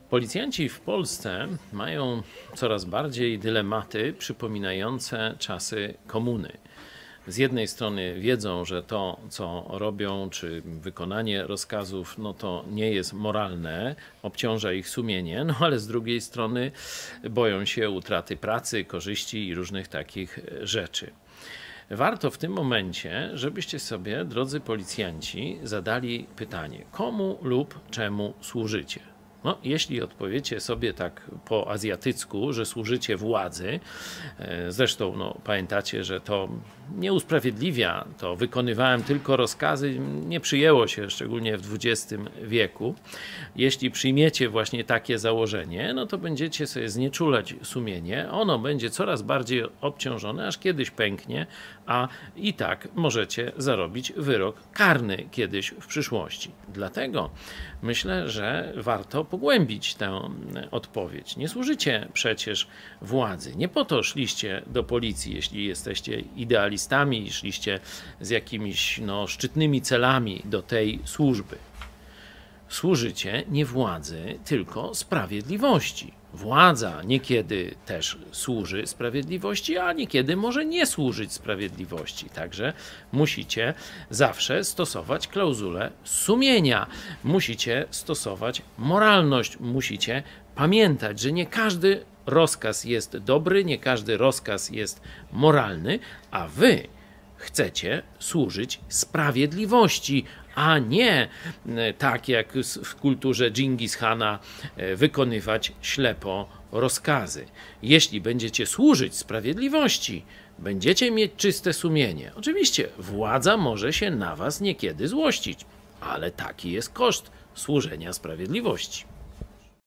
Policjanci w Polsce mają coraz bardziej dylematy przypominające czasy komuny. Z jednej strony wiedzą, że to, co robią, czy wykonanie rozkazów, no to nie jest moralne, obciąża ich sumienie, no ale z drugiej strony boją się utraty pracy, korzyści i różnych takich rzeczy. Warto w tym momencie, żebyście sobie, drodzy policjanci, zadali pytanie, komu lub czemu służycie? No, jeśli odpowiecie sobie tak po azjatycku, że służycie władzy, zresztą no, pamiętacie, że to nie usprawiedliwia, to wykonywałem tylko rozkazy, nie przyjęło się, szczególnie w XX wieku. Jeśli przyjmiecie właśnie takie założenie, no to będziecie sobie znieczulać sumienie, ono będzie coraz bardziej obciążone, aż kiedyś pęknie, a i tak możecie zarobić wyrok karny kiedyś w przyszłości. Dlatego myślę, że warto pogłębić tę odpowiedź. Nie służycie przecież władzy. Nie po to szliście do policji, jeśli jesteście idealistami i szliście z jakimiś szczytnymi celami do tej służby. Służycie nie władzy, tylko sprawiedliwości. Władza niekiedy też służy sprawiedliwości, a niekiedy może nie służyć sprawiedliwości. Także musicie zawsze stosować klauzulę sumienia. Musicie stosować moralność. Musicie pamiętać, że nie każdy rozkaz jest dobry, nie każdy rozkaz jest moralny, a wy chcecie służyć sprawiedliwości, a nie tak jak w kulturze Dżingis Hana wykonywać ślepo rozkazy. Jeśli będziecie służyć sprawiedliwości, będziecie mieć czyste sumienie. Oczywiście władza może się na was niekiedy złościć, ale taki jest koszt służenia sprawiedliwości.